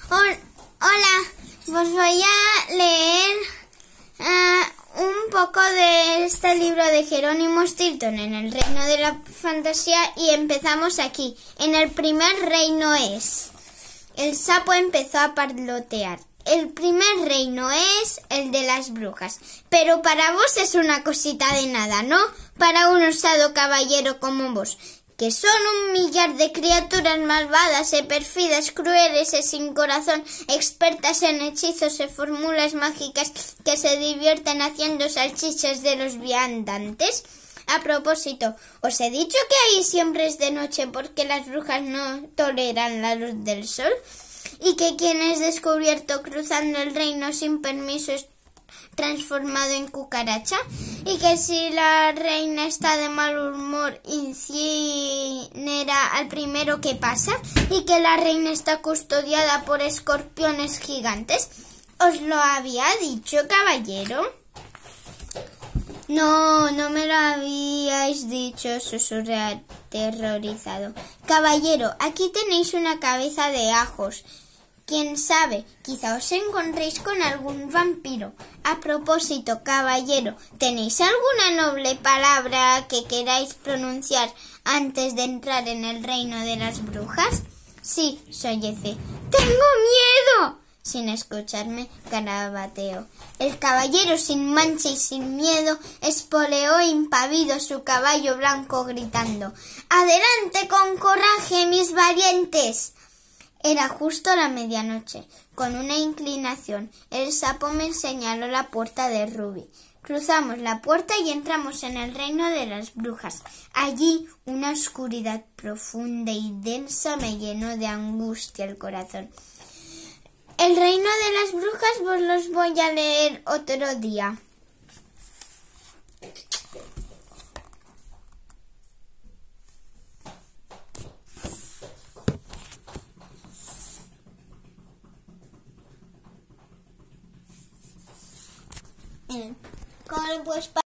Hola, os voy a leer un poco de este libro de Jerónimo Stilton en el reino de la fantasía y empezamos aquí. En el primer reino es... El sapo empezó a parlotear. El primer reino es el de las brujas, pero para vos es una cosita de nada, ¿no? Para un osado caballero como vos, que son 1.000.000 de criaturas malvadas e pérfidas, crueles e sin corazón, expertas en hechizos e fórmulas mágicas que se divierten haciendo salchichas de los viandantes. A propósito, os he dicho que ahí siempre es de noche porque las brujas no toleran la luz del sol y que quien es descubierto cruzando el reino sin permiso es transformado en cucaracha, y que si la reina está de mal humor incinera al primero que pasa, y que la reina está custodiada por escorpiones gigantes. ¿Os lo había dicho, caballero? No me lo habíais dicho, susurré aterrorizado. Caballero, aquí tenéis una cabeza de ajos. Quién sabe, quizá os encontréis con algún vampiro. A propósito, caballero, ¿tenéis alguna noble palabra que queráis pronunciar antes de entrar en el reino de las brujas? Sí, sollece. ¡Tengo miedo! Sin escucharme, garabateó. El caballero sin mancha y sin miedo espoleó impávido su caballo blanco gritando: ¡Adelante con coraje, mis valientes! Era justo la medianoche. Con una inclinación, el sapo me señaló la puerta de Ruby. Cruzamos la puerta y entramos en el reino de las brujas. Allí una oscuridad profunda y densa me llenó de angustia el corazón. El reino de las brujas vos los voy a leer otro día. Pues